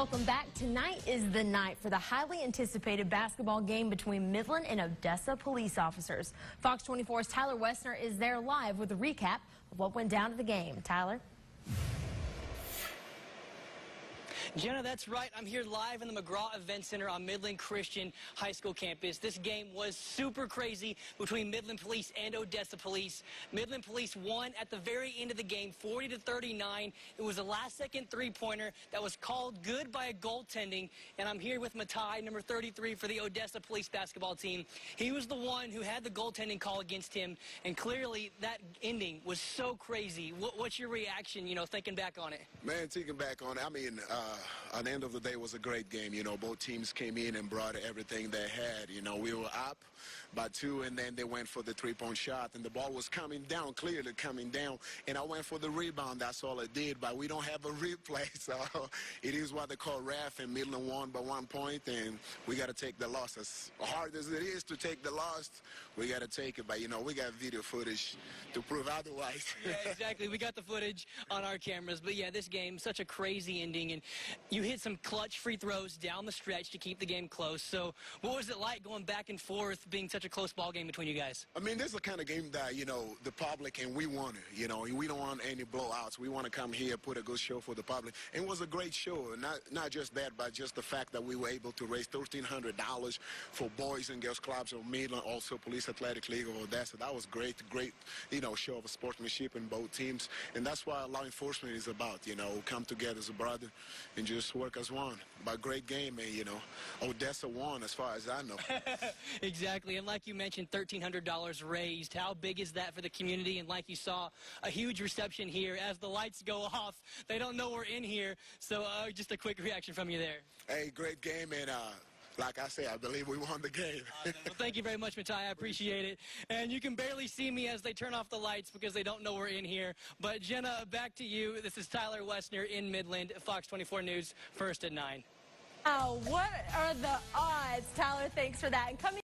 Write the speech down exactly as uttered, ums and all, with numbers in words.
Welcome back. Tonight is the night for the highly anticipated basketball game between Midland and Odessa police officers. Fox twenty-four's Tyler Wessner is there live with a recap of what went down at the game. Tyler? Jenna, that's right. I'm here live in the McGraw Event Center on Midland Christian High School campus. This game was super crazy between Midland Police and Odessa Police. Midland Police won at the very end of the game, forty to thirty-nine. It was a last-second three-pointer that was called good by a goaltending. And I'm here with Matai, number thirty-three for the Odessa Police basketball team. He was the one who had the goaltending call against him, and clearly that ending was so crazy. What, what's your reaction, you know, thinking back on it? Man, thinking back on it, I mean, uh, at the end of the day, it was a great game. You know, both teams came in and brought everything they had. You know, we were up by two, and then they went for the three-point shot, and the ball was coming down, clearly coming down, and I went for the rebound. That's all I did, but we don't have a replay, so it is what they call ref, and Midland won by one point, and we got to take the loss. As hard as it is to take the loss, we got to take it, but, you know, we got video footage to prove otherwise. Yeah, exactly. We got the footage on our cameras, but, yeah, this game, such a crazy ending, and you hit some clutch free throws down the stretch to keep the game close. So what was it like going back and forth, being such a close ball game between you guys? I mean, this is the kind of game that, you know, the public and we want it, you know, we don't want any blowouts. We want to come here, put a good show for the public. And it was a great show. Not, not just that, but just the fact that we were able to raise thirteen hundred dollars for boys and girls clubs of Midland, also Police Athletic League of Odessa. That was great, great, you know, show of sportsmanship in both teams. And that's what law enforcement is about, you know, come together as a brother and just work as one. But great game, and, you know, Odessa won as far as I know. Exactly, and like you mentioned, thirteen hundred dollars raised. How big is that for the community? And like you saw, a huge reception here. As the lights go off, they don't know we're in here. So uh, just a quick reaction from you there. Hey, great game, and uh, like I said, I believe we won the game. Awesome. Well, thank you very much, Matai. I appreciate it. And you can barely see me as they turn off the lights because they don't know we're in here. But, Jenna, back to you. This is Tyler Wessner in Midland, Fox twenty-four News, first at nine. Oh, what are the odds? Tyler, thanks for that. And coming